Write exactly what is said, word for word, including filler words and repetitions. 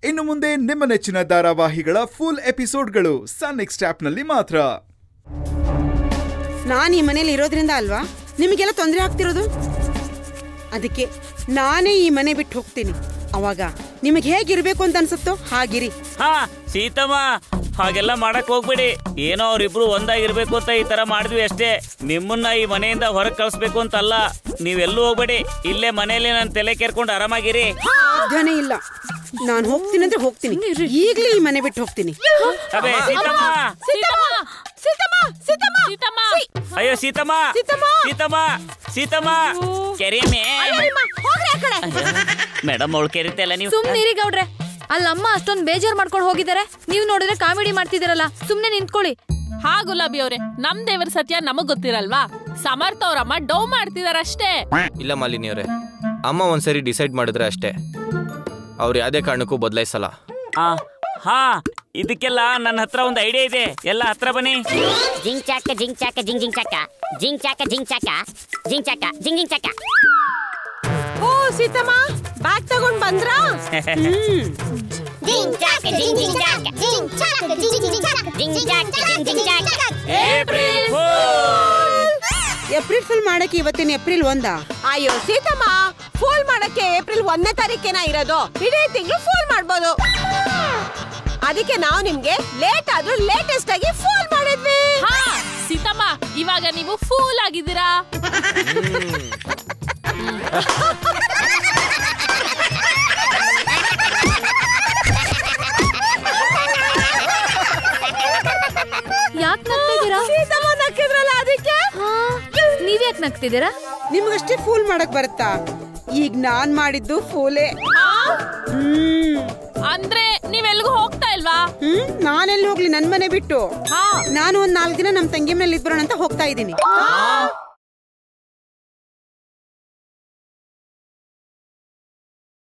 ಇನ್ನು ಮುಂದೆ ನಿಮ್ಮ ನೆಚ್ಚಿನ ಧಾರಾವಾಹಿಗಳ ಫುಲ್ ಎಪಿಸೋಡ್ಗಳು ಸನ್ ನೆಕ್ಸ್ಟ್ ಆಪ್ ನಲ್ಲಿ ಮಾತ್ರ. ನಾನು ಈ ಮನೇಲಿ ಇರೋದ್ರಿಂದ ಅಲ್ವಾ ನಿಮಗೆಲ್ಲ ತೊಂದರೆ ಆಗ್ತಿರೋದು. ಅದಕ್ಕೆ ನಾನೇ ಈ ಮನೆ ಬಿಟ್ಟು ಹೋಗ್ತೀನಿ. ಅವಾಗ ನಿಮಗೆ ಹೇಗಿರ್ಬೇಕು ಅಂತ ಅನ್ಸುತ್ತೋ ಹಾಗಿರಿ. ಹಾ ಸೀತಮ್ಮ, ಹಾಗೆಲ್ಲ ಮಾಡಕ್ ಹೋಗ್ಬೇಡಿ. ಏನೋ ಅವ್ರಿಬ್ರು ಒಂದಾಗಿರ್ಬೇಕು ಅಂತ ಈ ತರ ಮಾಡಿದ್ವಿ ಅಷ್ಟೇ. ನಿಮ್ಮನ್ನ ಈ ಮನೆಯಿಂದ ಹೊರಗೆ ಕಳಿಸ್ಬೇಕು ಅಂತಲ್ಲ. ನೀವೆಲ್ಲೂ ಹೋಗ್ಬೇಡಿ, ಇಲ್ಲೇ ಮನೆಯಲ್ಲಿ ನನ್ನ ತಲೆ ಕೆರ್ಕೊಂಡು ಆರಾಮಾಗಿರಿ. ಸಾಧ್ಯನೇ ಇಲ್ಲ. ನಾನು ಹೋಗ್ತೀನಿ ಅಂದ್ರೆ ಹೋಗ್ತೀನಿ, ಈಗ್ಲೇ ಈ ಮನೆ ಬಿಟ್ಟು ಹೋಗ್ತೀನಿ. ಅದೇ ಸೀತಮ್ಮ, ಅಯ್ಯೋ ಸೀತಮ್ಮ, ಸೀತಮ್ಮ, ಸೀತಮ್ಮ, ಕೆರೆಯಮ್ಮೆ ಮೇಡಮ್ ಅವಳು ಕೆರಿತಲ್ಲ. ನೀವು ಸುಮ್ನಿರಿ ಗೌಡ್ರೆ, ಅಲ್ಲಮ್ಮ ಅಷ್ಟೊಂದು ಬೇಜಾರ್ ಮಾಡ್ಕೊಂಡು ಹೋಗಿದ್ದಾರೆ. ನೀವು ನೋಡಿದ್ರೆ ಕಾಮಿಡಿ ಮಾಡ್ತಿದ್ದೀರಲ್ಲ, ಸುಮ್ನೆ ನಿಂತ್ಕೊಳ್ಳಿ. ಹಾ ಗುಲಾಬಿ ಅವ್ರೆ, ನಮ್ ದೇವರ ಸತ್ಯ ನಮಗ್ ಗೊತ್ತಿರಲ್ವಾ? ಸಮರ್ಥ ಅವ್ರಮ್ಮ ಡೌ ಮಾಡ್ತಿದಾರ ಅಷ್ಟೇ. ಇಲ್ಲ ಮಾಲಿನಿ ಅವ್ರೆ, ಅಮ್ಮ ಒಂದ್ಸರಿ ಡಿಸೈಡ್ ಮಾಡಿದ್ರೆ ಅಷ್ಟೇ, ಅವ್ರು ಯಾವ್ದೇ ಕಾರಣಕ್ಕೂ ಬದಲಾಯಿಸಲ್ಲ. ಹಾ, ಇದಕ್ಕೆಲ್ಲ ನನ್ನ ಹತ್ರ ಒಂದು ಐಡಿಯಾ ಇದೆ. ಎಲ್ಲ ಹತ್ರ ಬನ್ನಿ. ಜಿಂಗ್ ಚಾಕ ಜಿಂಗ್ ಚಾಕ ಜಿಂಗ್ ಜಿಂಗ್ ಚಾಕ ಜಿಂಗ್ ಚಾಕ ಜಿಂಗ್ ಚಾಕ ಜಿಂಗ್ ಚಾಕ ಜಿಂಗ್ ಜಿಂಗ್ ಚಾಕ. ಓ ಸೀತಮ್ಮ, ಬ್ಯಾಗ್ ತಗೊಂಡ್ ಬಂದ್ರಾ? ಜಿಂಗ್ ಚಾಕ ಜಿಂಗ್ ಜಿಂಗ್ ಚಾಕ ಜಿಂಗ್ ಚಾಕ ಜಿಂಗ್ ಜಿಂಗ್ ಚಾಕ ಜಿಂಗ್ ಚಾಕ ಜಿಂಗ್ ಜಿಂಗ್ ಚಾಕ. April fool! ಏಪ್ರಿಲ್ ಫುಲ್ ಮಾಡಕ್ಕೆ ಇವತ್ತಿನ ಏಪ್ರಿಲ್ ಒಂದಾ? ಅಯ್ಯೋ ಸೀತಮ್ಮ, ಫೂಲ್ ಮಾಡಕ್ಕೆ ಏಪ್ರಿಲ್ ಒಂದನೇ ತಾರೀಕೇನ ಇರೋದು. ಇಡೀ ತಿಂಗಳು ಫೂಲ್ ಮಾಡ್ಬೋದು. ಅದಕ್ಕೆ ನಾವು ನಿಮ್ಗೆ ಲೇಟ್ ಆದ್ರೂ ಲೇಟೆಸ್ಟ್ ಆಗಿ ಫೂಲ್ ಮಾಡಿದ್ವಿ. ಹಾ ಸೀತಮ್ಮ, ಇವಾಗ ನೀವು ಫೂಲ್ ಆಗಿದ್ದೀರಾ. ಯಾಕೆ ನಗ್ತಿದ್ದೀರಾ? ಸೀತಮ್ಮ ನಕ್ಕಿದ್ರಲ್ಲ ಅದಕ್ಕೆ. ನೀವ್ಯಾಕೆ ನಗ್ತಿದ್ದೀರಾ? ನಿಮ್ಗಷ್ಟೇ ಫೂಲ್ ಮಾಡಕ್ ಬರುತ್ತಾ? ಈಗ ನಾನ್ ಮಾಡಿದ್ದು ಫೂಲೇ. ಹ್ಮ್ ಅಂದ್ರೆ ನೀವೆಲ್ಗೂ ಹೋಗ್ತಾ ಇಲ್ವಾ? ಹ್ಮ್ ನಾನೆಲ್ಲಿ ಹೋಗ್ಲಿ, ನನ್ ಮನೆ ಬಿಟ್ಟು. ನಾನು ಒಂದ್ ನಾಲ್ಕು ದಿನ ನಮ್ ತಂಗಿ ಮೇಲೆ ಇದ್ಬರೋಣ ಅಂತ ಹೋಗ್ತಾ ಇದ್ದೀನಿ.